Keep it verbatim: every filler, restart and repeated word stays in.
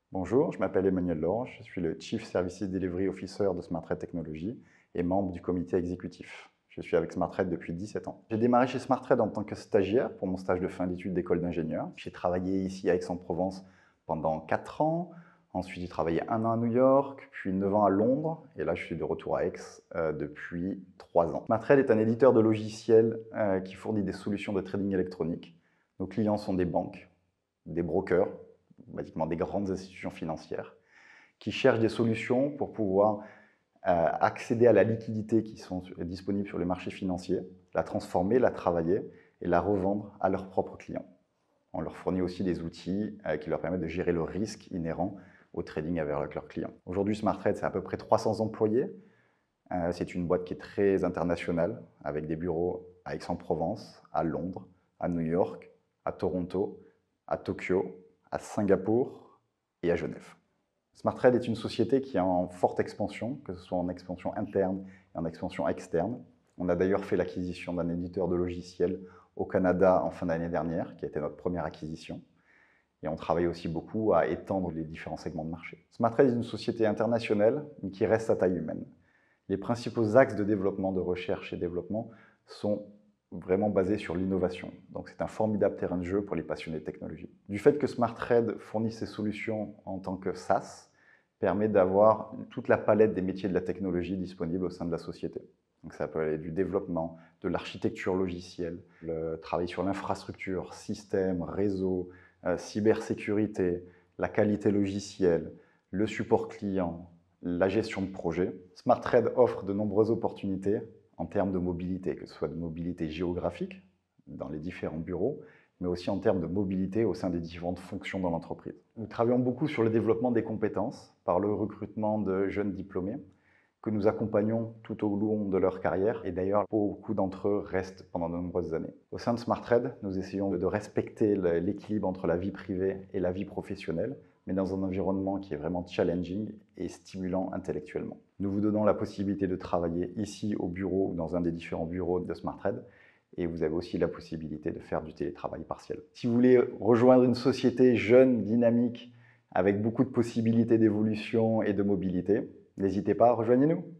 Bonjour, je m'appelle Emmanuel Laurent, je suis le Chief Services Delivery Officer de SmartRed Technologies et membre du comité exécutif. Je suis avec SmartRed depuis dix-sept ans. J'ai démarré chez SmartRed en tant que stagiaire pour mon stage de fin d'études d'école d'ingénieur. J'ai travaillé ici à Aix-en-Provence pendant quatre ans. Ensuite, j'ai travaillé un an à New York, puis neuf ans à Londres. Et là, je suis de retour à Aix euh, depuis trois ans. SmartRed est un éditeur de logiciels euh, qui fournit des solutions de trading électronique. Nos clients sont des banques, des brokers, basiquement des grandes institutions financières, qui cherchent des solutions pour pouvoir euh, accéder à la liquidité qui sont disponibles sur les marchés financiers, la transformer, la travailler et la revendre à leurs propres clients. On leur fournit aussi des outils euh, qui leur permettent de gérer le risque inhérent au trading avec leurs clients. Aujourd'hui, SmartRed, c'est à peu près trois cents employés. Euh, c'est une boîte qui est très internationale, avec des bureaux à Aix-en-Provence, à Londres, à New York, à Toronto, à Tokyo, à Singapour et à Genève. SmartRed est une société qui est en forte expansion, que ce soit en expansion interne et en expansion externe. On a d'ailleurs fait l'acquisition d'un éditeur de logiciels au Canada en fin d'année dernière, qui a été notre première acquisition. Et on travaille aussi beaucoup à étendre les différents segments de marché. SmartRed est une société internationale, mais qui reste à taille humaine. Les principaux axes de développement, de recherche et développement sont vraiment basés sur l'innovation. Donc c'est un formidable terrain de jeu pour les passionnés de technologie. Du fait que SmartRed fournit ses solutions en tant que SaaS, permet d'avoir toute la palette des métiers de la technologie disponible au sein de la société. Donc ça peut aller du développement, de l'architecture logicielle, le travail sur l'infrastructure, système, réseau, euh, cybersécurité, la qualité logicielle, le support client, la gestion de projet. SmartRed offre de nombreuses opportunités en termes de mobilité, que ce soit de mobilité géographique dans les différents bureaux, mais aussi en termes de mobilité au sein des différentes fonctions dans l'entreprise. Nous travaillons beaucoup sur le développement des compétences par le recrutement de jeunes diplômés que nous accompagnons tout au long de leur carrière et d'ailleurs beaucoup d'entre eux restent pendant de nombreuses années. Au sein de SmartRed, nous essayons de respecter l'équilibre entre la vie privée et la vie professionnelle, mais dans un environnement qui est vraiment challenging et stimulant intellectuellement. Nous vous donnons la possibilité de travailler ici au bureau ou dans un des différents bureaux de SmartRed, et vous avez aussi la possibilité de faire du télétravail partiel. Si vous voulez rejoindre une société jeune, dynamique, avec beaucoup de possibilités d'évolution et de mobilité, n'hésitez pas, rejoignez-nous.